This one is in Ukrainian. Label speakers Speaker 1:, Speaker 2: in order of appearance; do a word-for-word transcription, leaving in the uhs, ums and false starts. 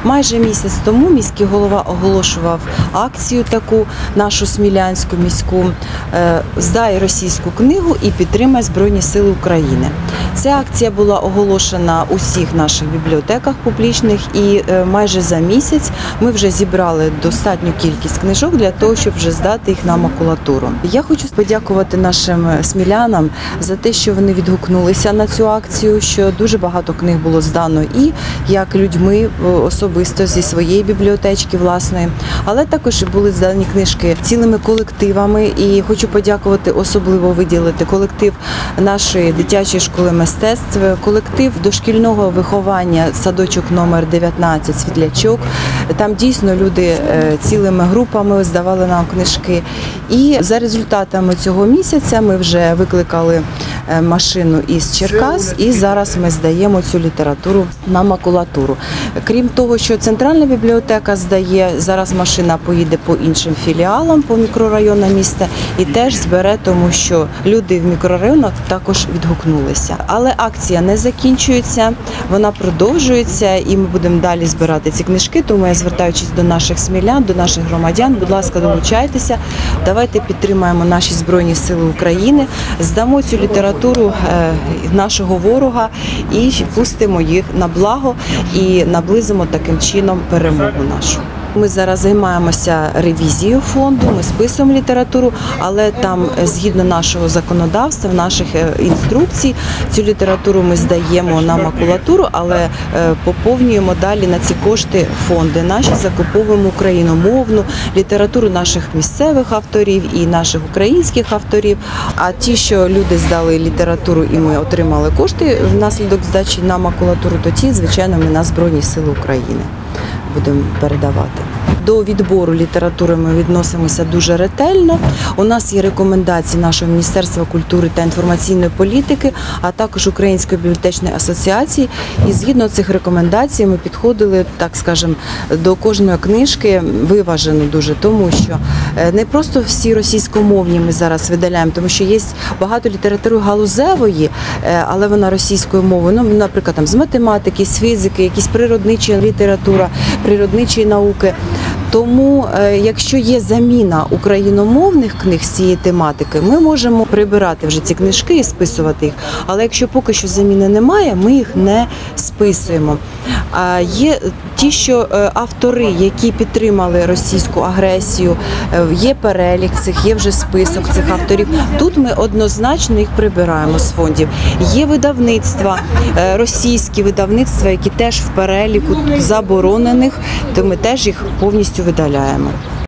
Speaker 1: Майже місяць тому міський голова оголошував акцію таку, нашу смілянську міську, «Здай російську книгу і підтримай Збройні Сили України». Ця акція була оголошена у всіх наших бібліотеках публічних, і майже за місяць ми вже зібрали достатню кількість книжок для того, щоб вже здати їх на макулатуру. Я хочу подякувати нашим смілянам за те, що вони відгукнулися на цю акцію, що дуже багато книг було здано і як людьми особисто зі своєї бібліотечки власної, але також були здані книжки цілими колективами, і хочу подякувати, особливо виділити колектив нашої дитячої школи мистецтв, колектив дошкільного виховання садочок номер дев'ятнадцять «Світлячок». Там дійсно люди цілими групами здавали нам книжки. І за результатами цього місяця ми вже викликали машину із Черкас, і зараз ми здаємо цю літературу на макулатуру. Крім того, що центральна бібліотека здає, зараз машина поїде по іншим філіалам, по мікрорайонам міста і теж збере, тому що люди в мікрорайонах також відгукнулися. Але акція не закінчується, вона продовжується, і ми будемо далі збирати ці книжки, тому я, звертаючись до наших смілян, до наших громадян, будь ласка, долучайтеся, давайте підтримаємо наші Збройні Сили України, здамо цю літературу нашого ворога і пустимо їх на благо і наблизимо таким чином перемогу нашу. Ми зараз займаємося ревізією фонду, ми списуємо літературу, але там, згідно нашого законодавства, наших інструкцій, цю літературу ми здаємо на макулатуру, але поповнюємо далі на ці кошти фонди наші, закуповуємо україномовну літературу наших місцевих авторів і наших українських авторів. А ті, що люди здали літературу і ми отримали кошти внаслідок здачі на макулатуру, то ті, звичайно, ми на Збройні Сили України будемо передавати. До відбору літератури ми відносимося дуже ретельно. У нас є рекомендації нашого Міністерства культури та інформаційної політики, а також Української бібліотечної асоціації. І згідно цих рекомендацій ми підходили, так скажемо, до кожної книжки виважено дуже, тому що не просто всі російськомовні ми зараз видаляємо, тому що є багато літератури галузевої, але вона російською мовою, ну, наприклад, там, з математики, з фізики, якісь природничі література, природничі науки. Тому, якщо є заміна україномовних книг з цієї тематики, ми можемо прибирати вже ці книжки і списувати їх. Але якщо поки що заміни немає, ми їх не списуємо. А є ті, що автори, які підтримали російську агресію, є перелік цих, є вже список цих авторів. Тут ми однозначно їх прибираємо з фондів. Є видавництва, російські видавництва, які теж в переліку заборонених, то ми теж їх повністю видаляємо.